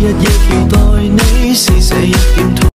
日亦期待你，是誰亦認同。